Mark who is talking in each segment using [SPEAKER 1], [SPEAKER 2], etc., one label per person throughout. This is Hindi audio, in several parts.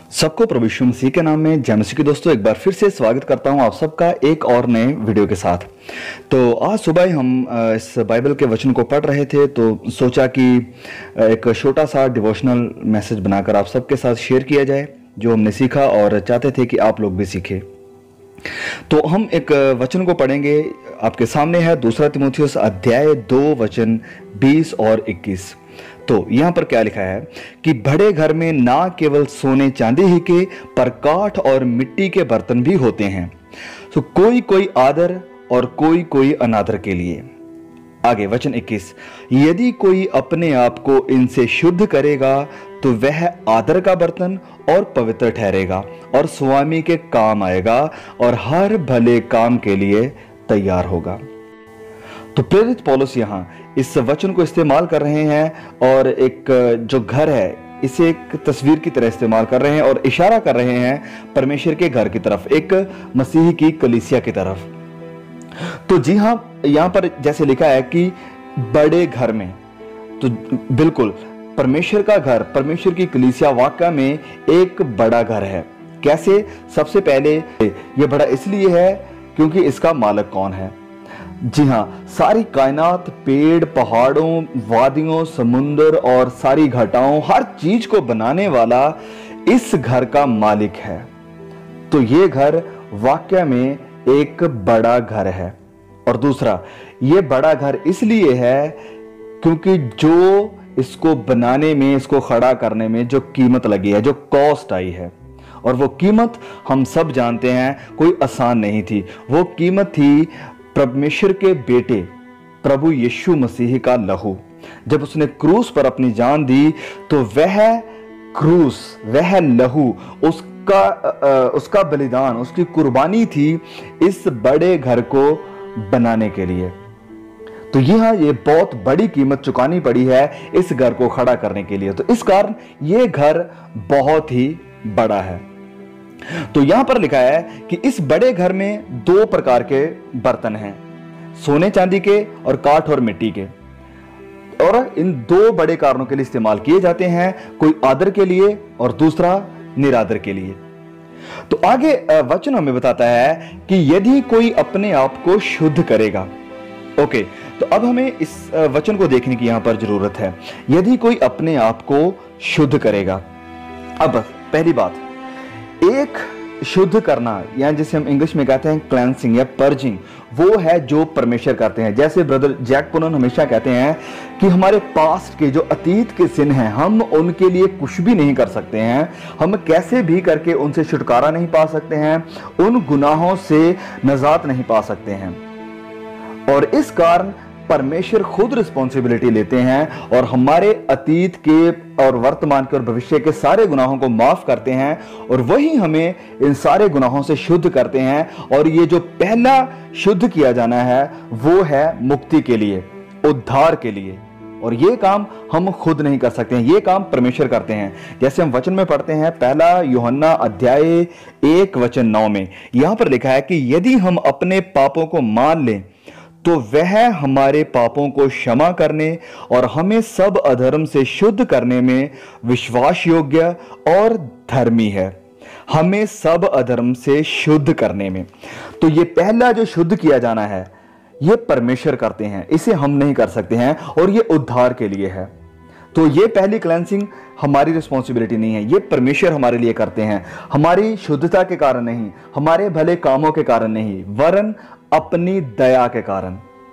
[SPEAKER 1] सबको प्रभु यीशु मसीह के नाम में जय मसीह की। दोस्तों, एक बार फिर से स्वागत करता हूं आप सबका एक और नए वीडियो के साथ। तो आज सुबह ही हम इस बाइबल के वचन को पढ़ रहे थे, तो सोचा कि एक छोटा सा डिवोशनल मैसेज बनाकर आप सबके साथ शेयर किया जाए, जो हमने सीखा और चाहते थे कि आप लोग भी सीखें। तो हम एक वचन को पढ़ेंगे, आपके सामने है 2 तीमुथियुस अध्याय 2 वचन 20 और 21। तो यहां पर क्या लिखा है कि बड़े घर में ना केवल सोने चांदी ही के पर काठ और मिट्टी के बर्तन भी होते हैं, तो कोई कोई आदर और कोई कोई अनादर के लिए। आगे वचन 21, यदि कोई अपने आप को इनसे शुद्ध करेगा तो वह आदर का बर्तन और पवित्र ठहरेगा और स्वामी के काम आएगा और हर भले काम के लिए तैयार होगा। तो प्रेरित पौलुस यहां इस वचन को इस्तेमाल कर रहे हैं और एक जो घर है इसे एक तस्वीर की तरह इस्तेमाल कर रहे हैं और इशारा कर रहे हैं परमेश्वर के घर की तरफ, एक मसीह की कलीसिया की तरफ। तो जी हां, यहां पर जैसे लिखा है कि बड़े घर में, तो बिल्कुल परमेश्वर का घर, परमेश्वर की कलीसिया वाकई में एक बड़ा घर है। कैसे? सबसे पहले यह बड़ा इसलिए है क्योंकि इसका मालिक कौन है? जी हां, सारी कायनात, पेड़, पहाड़ों, वादियों, समुंदर और सारी घटाओं, हर चीज को बनाने वाला इस घर का मालिक है। तो ये घर वाकई में एक बड़ा घर है। और दूसरा, ये बड़ा घर इसलिए है क्योंकि जो इसको बनाने में, इसको खड़ा करने में जो कीमत लगी है, जो कॉस्ट आई है, और वो कीमत हम सब जानते हैं कोई आसान नहीं थी। वो कीमत थी परमेश्वर के बेटे प्रभु यीशु मसीह का लहू। जब उसने क्रूस पर अपनी जान दी तो वह क्रूस, वह लहू, उसका बलिदान, उसकी कुर्बानी थी इस बड़े घर को बनाने के लिए। तो ये बहुत बड़ी कीमत चुकानी पड़ी है इस घर को खड़ा करने के लिए। तो इस कारण ये घर बहुत ही बड़ा है। तो यहां पर लिखा है कि इस बड़े घर में 2 प्रकार के बर्तन हैं, सोने चांदी के और काठ और मिट्टी के। और इन 2 बड़े कारणों के लिए इस्तेमाल किए जाते हैं, कोई आदर के लिए और दूसरा निरादर के लिए। तो आगे वचन हमें बताता है कि यदि कोई अपने आप को शुद्ध करेगा। ओके, तो अब हमें इस वचन को देखने की यहां पर जरूरत है। यदि कोई अपने आप को शुद्ध करेगा। अब पहली बात, एक शुद्ध करना, या जिसे हम इंग्लिश में कहते हैं क्लेंसिंग या पर्जिंग, वो है जो परमेश्वर करते हैं। जैसे ब्रदर जैक पुनन हमेशा कहते हैं कि हमारे पास्ट के, जो अतीत के सिन हैं, हम उनके लिए कुछ भी नहीं कर सकते हैं, हम कैसे भी करके उनसे छुटकारा नहीं पा सकते हैं, उन गुनाहों से नजात नहीं पा सकते हैं। और इस कारण परमेश्वर खुद रिस्पॉन्सिबिलिटी लेते हैं और हमारे अतीत के और वर्तमान के और भविष्य के सारे गुनाहों को माफ करते हैं, और वही हमें इन सारे गुनाहों से शुद्ध करते हैं। और ये जो पहला शुद्ध किया जाना है वो है मुक्ति के लिए, उद्धार के लिए। और ये काम हम खुद नहीं कर सकते हैं, ये काम परमेश्वर करते हैं। जैसे हम वचन में पढ़ते हैं 1 यूहन्ना अध्याय 1 वचन 9 में, यहां पर लिखा है कि यदि हम अपने पापों को मान लें तो वह हमारे पापों को क्षमा करने और हमें सब अधर्म से शुद्ध करने में विश्वास योग्य और धर्मी है। हमें सब अधर्म से शुद्ध करने में, तो ये पहला जो शुद्ध किया जाना है ये परमेश्वर करते हैं, इसे हम नहीं कर सकते हैं, और ये उद्धार के लिए है। तो ये पहली क्लेंसिंग हमारी रिस्पॉन्सिबिलिटी नहीं है, ये परमेश्वर हमारे लिए करते हैं, हमारी शुद्धता के कारण नहीं, हमारे भले कामों के कारण नहीं, वरन अपनी दया के कारण।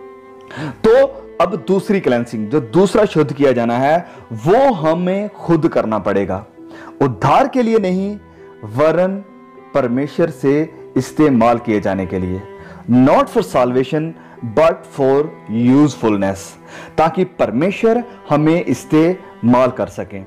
[SPEAKER 1] तो अब दूसरी क्लेंसिंग, जो दूसरा शुद्ध किया जाना है, वो हमें खुद करना पड़ेगा, उद्धार के लिए नहीं, वरन परमेश्वर से इस्तेमाल किए जाने के लिए। Not for salvation but for usefulness, ताकि परमेश्वर हमें इस्तेमाल कर सकें।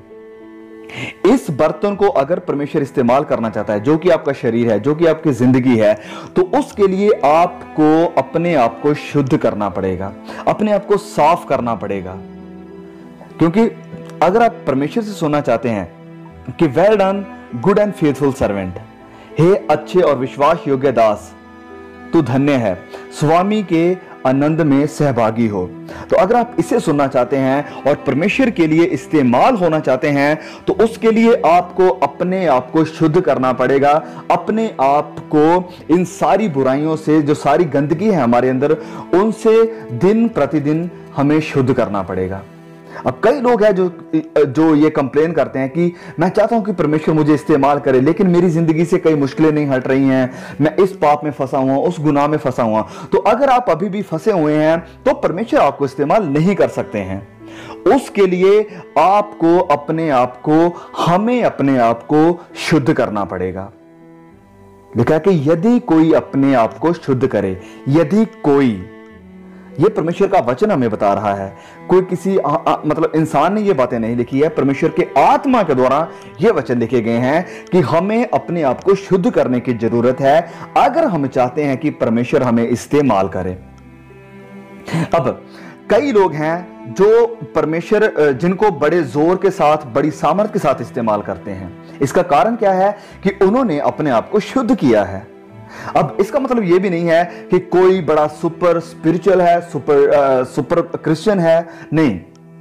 [SPEAKER 1] इस बर्तन को अगर परमेश्वर इस्तेमाल करना चाहता है, जो कि आपका शरीर है, जो कि आपकी जिंदगी है, तो उसके लिए आपको अपने आप को शुद्ध करना पड़ेगा, अपने आप को साफ करना पड़ेगा। क्योंकि अगर आप परमेश्वर से सुनना चाहते हैं कि well done good and faithful servant, हे अच्छे और विश्वास योग्य दास, तू धन्य है, स्वामी के आनंद में सहभागी हो। तो अगर आप इसे सुनना चाहते हैं और परमेश्वर के लिए इस्तेमाल होना चाहते हैं, तो उसके लिए आपको अपने आप को शुद्ध करना पड़ेगा। अपने आप को इन सारी बुराइयों से, जो सारी गंदगी है हमारे अंदर, उनसे दिन प्रतिदिन हमें शुद्ध करना पड़ेगा। अब कई लोग हैं जो ये कंप्लेन करते हैं कि मैं चाहता हूं कि परमेश्वर मुझे इस्तेमाल करे, लेकिन मेरी जिंदगी से कई मुश्किलें नहीं हट रही हैं, मैं इस पाप में फंसा हुआ, उस गुनाह में फंसा हुआ। तो अगर आप अभी भी फंसे हुए हैं तो परमेश्वर आपको इस्तेमाल नहीं कर सकते हैं। उसके लिए आपको हमें अपने आप को शुद्ध करना पड़ेगा। लिखा कि यदि कोई अपने आप को शुद्ध करे, यदि कोई, ये परमेश्वर का वचन हमें बता रहा है। कोई किसी मतलब इंसान ने ये बातें नहीं लिखी है, परमेश्वर के आत्मा के द्वारा ये वचन लिखे गए हैं कि हमें अपने आप को शुद्ध करने की जरूरत है अगर हम चाहते हैं कि परमेश्वर हमें इस्तेमाल करे। अब कई लोग हैं जो परमेश्वर जिनको बड़े जोर के साथ, बड़ी सामर्थ के साथ इस्तेमाल करते हैं। इसका कारण क्या है कि उन्होंने अपने आप को शुद्ध किया है। अब इसका मतलब यह भी नहीं है कि कोई बड़ा सुपर स्पिरिचुअल है, सुपर क्रिश्चियन है। नहीं,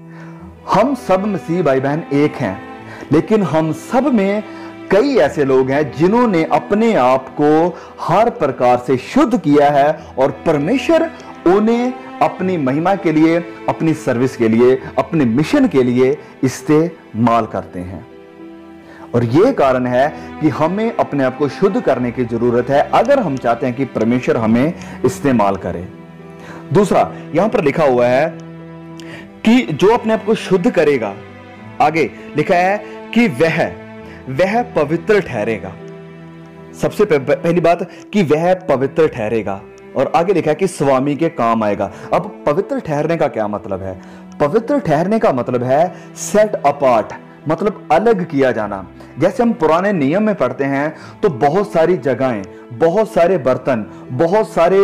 [SPEAKER 1] हम सब मसीह भाई बहन एक हैं, लेकिन हम सब में कई ऐसे लोग हैं जिन्होंने अपने आप को हर प्रकार से शुद्ध किया है और परमेश्वर उन्हें अपनी महिमा के लिए, अपनी सर्विस के लिए, अपने मिशन के लिए इस्तेमाल करते हैं। और यह कारण है कि हमें अपने आप को शुद्ध करने की जरूरत है अगर हम चाहते हैं कि परमेश्वर हमें इस्तेमाल करे। दूसरा यहां पर लिखा हुआ है कि जो अपने आप को शुद्ध करेगा, आगे लिखा है कि वह पवित्र ठहरेगा। सबसे पहली बात कि वह पवित्र ठहरेगा, और आगे लिखा है कि स्वामी के काम आएगा। अब पवित्र ठहरने का क्या मतलब है? पवित्र ठहरने का मतलब है सेट अपार्ट, मतलब अलग किया जाना। जैसे हम पुराने नियम में पढ़ते हैं तो बहुत सारी जगहें, बहुत सारे बर्तन, बहुत सारे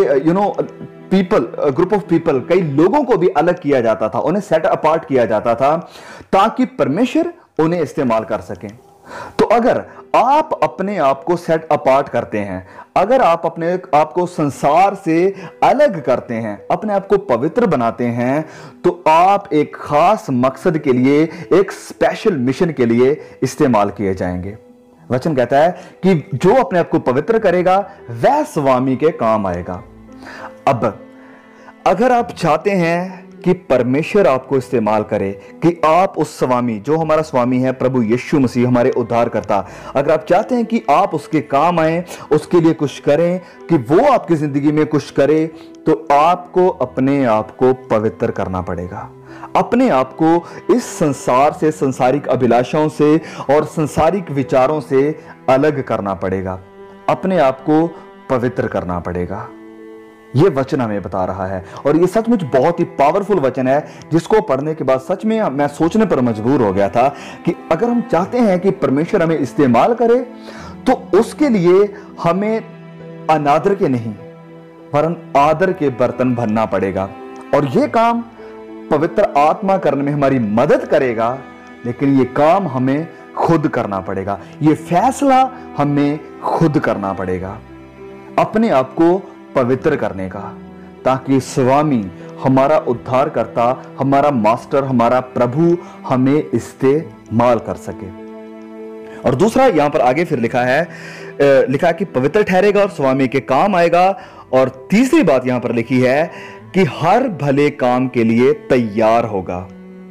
[SPEAKER 1] पीपल, ग्रुप ऑफ पीपल, कई लोगों को भी अलग किया जाता था, उन्हें सेट अपार्ट किया जाता था ताकि परमेश्वर उन्हें इस्तेमाल कर सकें। तो अगर आप अपने आप को सेट अपार्ट करते हैं, अगर आप अपने आप को संसार से अलग करते हैं, अपने आप को पवित्र बनाते हैं, तो आप एक खास मकसद के लिए, एक स्पेशल मिशन के लिए इस्तेमाल किए जाएंगे। वचन कहता है कि जो अपने आप को पवित्र करेगा वह स्वामी के काम आएगा। अब अगर आप चाहते हैं कि परमेश्वर आपको इस्तेमाल करे, कि आप उस स्वामी, जो हमारा स्वामी है प्रभु यीशु मसीह, हमारे उद्धारकर्ता, अगर आप चाहते हैं कि आप उसके काम आए, उसके लिए कुछ करें, कि वो आपकी जिंदगी में कुछ करे, तो आपको अपने आप को पवित्र करना पड़ेगा। अपने आप को इस संसार से, संसारिक अभिलाषाओं से और संसारिक विचारों से अलग करना पड़ेगा। अपने आप को पवित्र करना पड़ेगा। यह वचन हमें बता रहा है, और यह सचमुच बहुत ही पावरफुल वचन है, जिसको पढ़ने के बाद सच में मैं सोचने पर मजबूर हो गया था कि अगर हम चाहते हैं कि परमेश्वर हमें इस्तेमाल करे, तो उसके लिए हमें अनादर के नहीं वरन आदर के बर्तन बनना पड़ेगा। और यह काम पवित्र आत्मा करने में हमारी मदद करेगा, लेकिन यह काम हमें खुद करना पड़ेगा। यह फैसला हमें खुद करना पड़ेगा अपने आप को पवित्र करने का, ताकि स्वामी, हमारा उद्धारकर्ता, हमारा मास्टर, हमारा प्रभु हमें इस्तेमाल कर सके। और दूसरा यहां पर आगे फिर लिखा है कि पवित्र ठहरेगा और स्वामी के काम आएगा। और तीसरी बात यहां पर लिखी है कि हर भले काम के लिए तैयार होगा।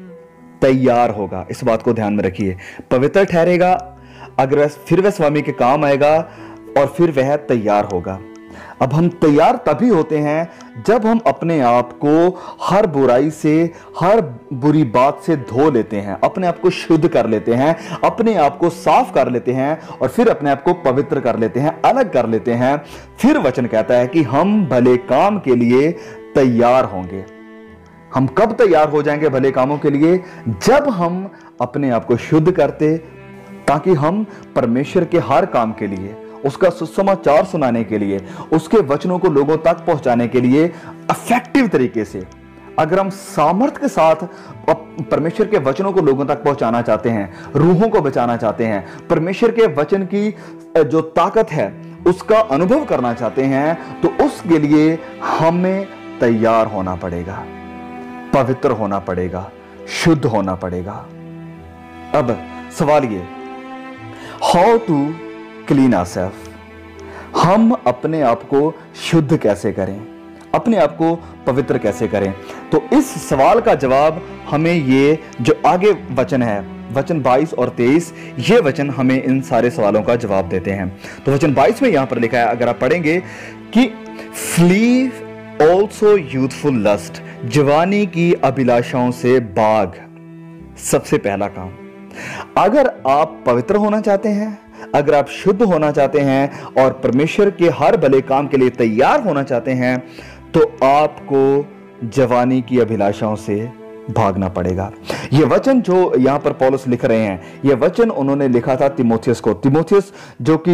[SPEAKER 1] इस बात को ध्यान में रखिए। पवित्र ठहरेगा, अगर फिर वह स्वामी के काम आएगा, और फिर वह तैयार होगा। अब हम तैयार तभी होते हैं जब हम अपने आप को हर बुराई से, हर बुरी बात से धो लेते हैं, अपने आप को शुद्ध कर लेते हैं, अपने आप को साफ कर लेते हैं, और फिर अपने आप को पवित्र कर लेते हैं, अलग कर लेते हैं। फिर वचन कहता है कि हम भले काम के लिए तैयार होंगे। हम कब तैयार हो जाएंगे भले कामों के लिए? जब हम अपने आप को शुद्ध करते, ताकि हम परमेश्वर के हर काम के लिए, उसका सुसमाचार सुनाने के लिए, उसके वचनों को लोगों तक पहुंचाने के लिए इफेक्टिव तरीके से, अगर हम सामर्थ्य के साथ परमेश्वर के वचनों को लोगों तक पहुंचाना चाहते हैं, रूहों को बचाना चाहते हैं, परमेश्वर के वचन की जो ताकत है उसका अनुभव करना चाहते हैं, तो उसके लिए हमें तैयार होना पड़ेगा, पवित्र होना पड़ेगा, शुद्ध होना पड़ेगा। अब सवाल ये, हाउ टू क्लीन आवरसेल्फ, हम अपने आप को शुद्ध कैसे करें, अपने आप को पवित्र कैसे करें? तो इस सवाल का जवाब हमें ये जो आगे वचन है, वचन 22 और 23, ये वचन हमें इन सारे सवालों का जवाब देते हैं। तो वचन 22 में यहां पर लिखा है, अगर आप पढ़ेंगे कि फ्ली ऑल्सो यूथफुल लस्ट, जवानी की अभिलाषाओं से भाग। सबसे पहला काम, अगर आप पवित्र होना चाहते हैं, अगर आप शुद्ध होना चाहते हैं और परमेश्वर के हर भले काम के लिए तैयार होना चाहते हैं, तो आपको जवानी की अभिलाषाओं से भागना पड़ेगा। यह वचन जो यहां पर पौलुस लिख रहे हैं, यह वचन उन्होंने लिखा था तिमोथियस को। तिमोथियस जो कि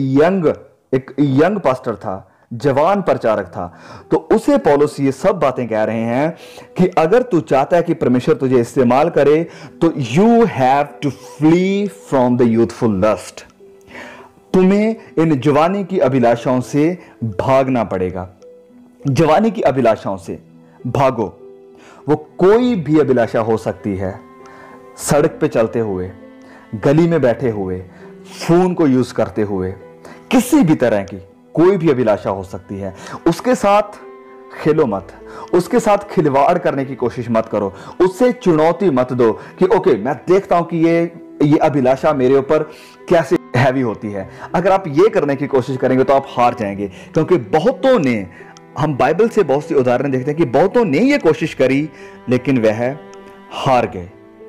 [SPEAKER 1] एक यंग पास्टर था, जवान प्रचारक था, तो उसे पौलुस ये सब बातें कह रहे हैं कि अगर तू चाहता है कि परमेश्वर तुझे इस्तेमाल करे, तो you have to flee from the youthful lust. तुम्हें इन जवानी की अभिलाषाओं से भागना पड़ेगा। जवानी की अभिलाषाओं से भागो। वो कोई भी अभिलाषा हो सकती है, सड़क पे चलते हुए, गली में बैठे हुए, फोन को यूज करते हुए, किसी भी तरह की कोई भी अभिलाषा हो सकती है। उसके साथ खेलो मत, उसके साथ खिलवाड़ करने की कोशिश मत करो, उससे चुनौती मत दो कि ओके मैं देखता हूं कि ये अभिलाषा मेरे ऊपर कैसे हैवी होती है। अगर आप ये करने की कोशिश करेंगे तो आप हार जाएंगे, क्योंकि बहुतों ने, हम बाइबल से बहुत सी उदाहरण देखते हैं कि बहुतों ने ये कोशिश करी लेकिन वह हार गए।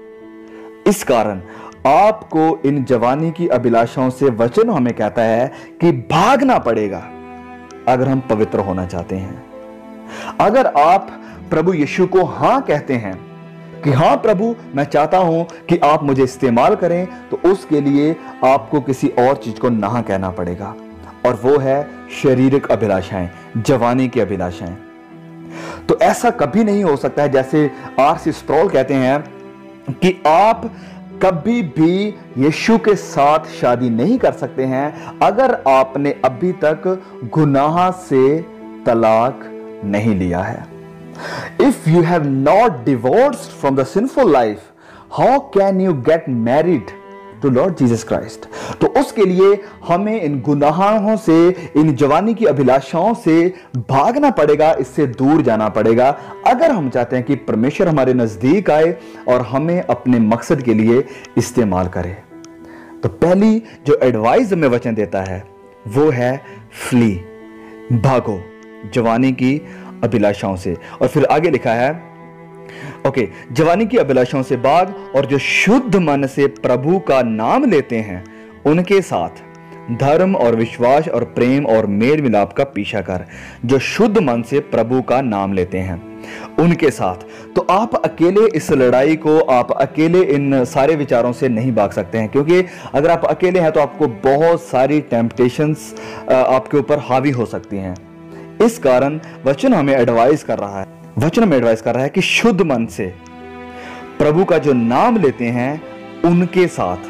[SPEAKER 1] इस कारण आपको इन जवानी की अभिलाषाओं से वचन हमें कहता है कि भागना पड़ेगा अगर हम पवित्र होना चाहते हैं। अगर आप प्रभु यीशु को हां कहते हैं कि हां प्रभु मैं चाहता हूं कि आप मुझे इस्तेमाल करें, तो उसके लिए आपको किसी और चीज को ना कहना पड़ेगा, और वो है शारीरिक अभिलाषाएं, जवानी की अभिलाषाएं। तो ऐसा कभी नहीं हो सकता है, जैसे आर.सी. स्प्रॉल कहते हैं कि आप कभी भी यीशु के साथ शादी नहीं कर सकते हैं अगर आपने अभी तक गुनाह से तलाक नहीं लिया है। If you have not divorced from the sinful life, how can you get married to Lord Jesus Christ? तो उसके लिए हमें इन गुनाहों से, इन जवानी की अभिलाषाओं से भागना पड़ेगा, इससे दूर जाना पड़ेगा, अगर हम चाहते हैं कि परमेश्वर हमारे नजदीक आए और हमें अपने मकसद के लिए इस्तेमाल करे। तो पहली जो एडवाइस हमें वचन देता है वो है फ्ली, भागो जवानी की अभिलाषाओं से। और फिर आगे लिखा है ओके, जवानी की अभिलाषाओं से भाग, और जो शुद्ध मन से प्रभु का नाम लेते हैं उनके साथ धर्म और विश्वास और प्रेम और मेल मिलाप का पीछा कर। जो शुद्ध मन से प्रभु का नाम लेते हैं उनके साथ। तो आप अकेले इस लड़ाई को, आप अकेले इन सारे विचारों से नहीं भाग सकते हैं, क्योंकि अगर आप अकेले हैं तो आपको बहुत सारी टेम्पटेशंस आपके ऊपर हावी हो सकती हैं। इस कारण वचन हमें एडवाइस कर रहा है, कि शुद्ध मन से प्रभु का जो नाम लेते हैं उनके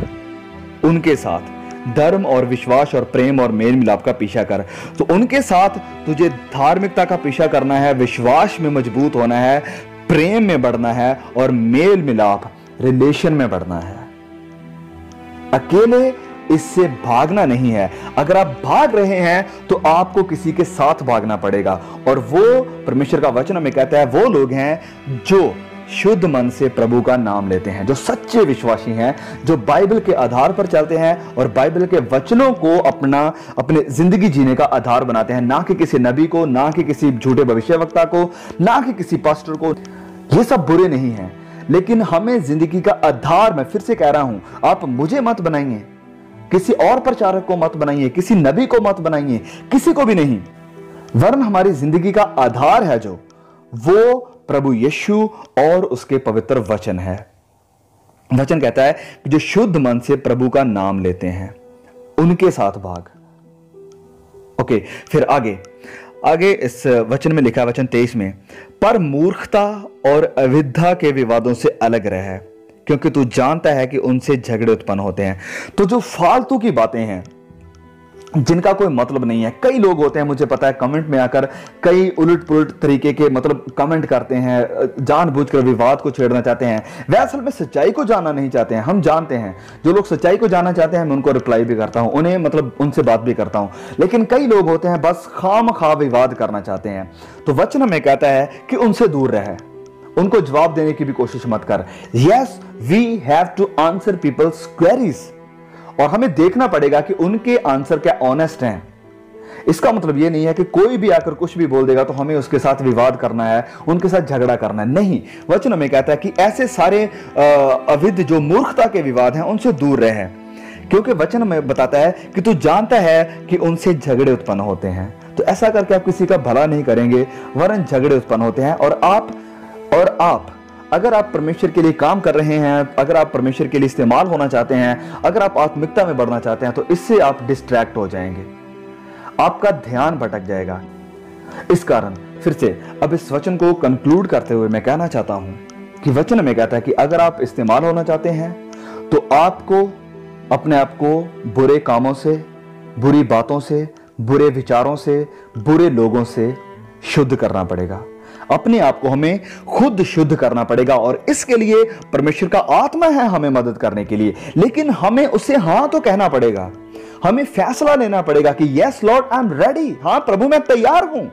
[SPEAKER 1] साथ धर्म और विश्वास और प्रेम और मेल मिलाप का पीछा कर। तो उनके साथ तुझे धार्मिकता का पीछा करना है, विश्वास में मजबूत होना है, प्रेम में बढ़ना है और मेल मिलाप, रिलेशन में बढ़ना है। अकेले इससे भागना नहीं है। अगर आप भाग रहे हैं तो आपको किसी के साथ भागना पड़ेगा, और वो परमेश्वर का वचन हमें कहता है वो लोग हैं जो शुद्ध मन से प्रभु का नाम लेते हैं, जो सच्चे विश्वासी हैं, जो बाइबल के आधार पर चलते हैं और बाइबल के वचनों को अपने जिंदगी जीने का आधार बनाते हैं, ना कि किसी नबी को, ना कि किसी झूठे भविष्यवक्ता को, ना कि किसी पास्टर को। ये सब बुरे नहीं हैं, लेकिन हमें जिंदगी का आधार, मैं फिर से कह रहा हूं, आप मुझे मत बनाइए, किसी और प्रचारक को मत बनाइए, किसी नबी को मत बनाइए, किसी को भी नहीं, वरन हमारी जिंदगी का आधार है जो वो प्रभु यीशु और उसके पवित्र वचन है। वचन कहता है कि जो शुद्ध मन से प्रभु का नाम लेते हैं उनके साथ भाग। ओके, फिर आगे इस वचन में लिखा है, वचन 23 में, पर मूर्खता और अविद्या के विवादों से अलग रह, क्योंकि तू जानता है कि उनसे झगड़े उत्पन्न होते हैं। तो जो फालतू की बातें हैं, जिनका कोई मतलब नहीं है। कई लोग होते हैं, मुझे पता है, कमेंट में आकर कई उलट पुलट तरीके के मतलब कमेंट करते हैं, जानबूझकर विवाद को छेड़ना चाहते हैं। वे असल में सच्चाई को जानना नहीं चाहते हैं। हम जानते हैं जो लोग सच्चाई को जानना चाहते हैं, मैं उनको रिप्लाई भी करता हूं, उन्हें मतलब उनसे बात भी करता हूं। लेकिन कई लोग होते हैं बस खामखा विवाद करना चाहते हैं। तो वचन हमें कहता है कि उनसे दूर रहे, उनको जवाब देने की भी कोशिश मत कर। Yes, we have to answer people's queries, और हमें देखना पड़ेगा कि उनके आंसर क्या ऑनेस्ट हैं। इसका मतलब यह नहीं है कि कोई भी आकर कुछ भी बोल देगा तो हमें उसके साथ विवाद करना है, उनके साथ झगड़ा करना है। नहीं, वचन हमें कहता है कि ऐसे सारे अविध जो मूर्खता के विवाद हैं उनसे दूर रहे, क्योंकि वचन हमें बताता है कि तू जानता है कि उनसे झगड़े उत्पन्न होते हैं। तो ऐसा करके आप किसी का भला नहीं करेंगे, वरन झगड़े उत्पन्न होते हैं। और आप अगर आप परमेश्वर के लिए काम कर रहे हैं, अगर आप परमेश्वर के लिए इस्तेमाल होना चाहते हैं, अगर आप आत्मिकता में बढ़ना चाहते हैं, तो इससे आप डिस्ट्रैक्ट हो जाएंगे, आपका ध्यान भटक जाएगा। इस कारण फिर से अब इस वचन को कंक्लूड करते हुए मैं कहना चाहता हूं कि वचन में कहता है कि अगर आप इस्तेमाल होना चाहते हैं तो आपको अपने आप को बुरे कामों से, बुरी बातों से, बुरे विचारों से, बुरे लोगों से शुद्ध करना पड़ेगा। अपने आप को हमें खुद शुद्ध करना पड़ेगा, और इसके लिए परमेश्वर का आत्मा है हमें मदद करने के लिए। लेकिन हमें उससे हां तो कहना पड़ेगा, हमें फैसला लेना पड़ेगा कि yes Lord, I am ready, हां प्रभु मैं तैयार हूं।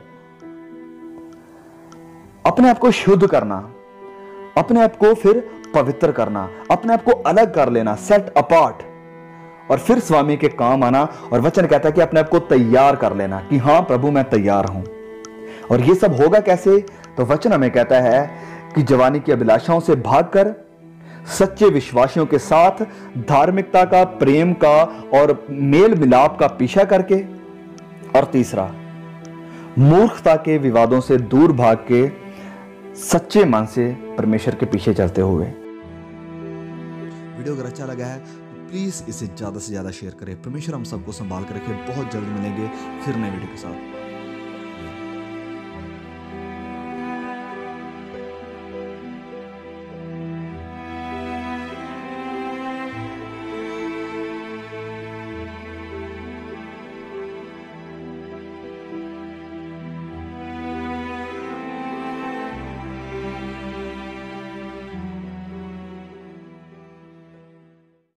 [SPEAKER 1] अपने आप को शुद्ध करना, अपने आप को फिर पवित्र करना, अपने आप को अलग कर लेना, सेट अपार्ट, और फिर स्वामी के काम आना। और वचन कहता है कि अपने आप को तैयार कर लेना कि हां प्रभु मैं तैयार हूं। और ये सब होगा कैसे? तो वचन हमें कहता है कि जवानी की अभिलाषाओं से भागकर सच्चे विश्वासियों के साथ धार्मिकता का, प्रेम का और मेल मिलाप का पीछा करके, और तीसरा मूर्खता के विवादों से दूर भाग के सच्चे मन से परमेश्वर के पीछे चलते हुए।
[SPEAKER 2] वीडियो अगर अच्छा लगा है तो प्लीज इसे ज्यादा से ज्यादा शेयर करें। परमेश्वर हम सबको संभाल कर रखे। बहुत जल्द मिलेंगे फिर नए वीडियो के साथ।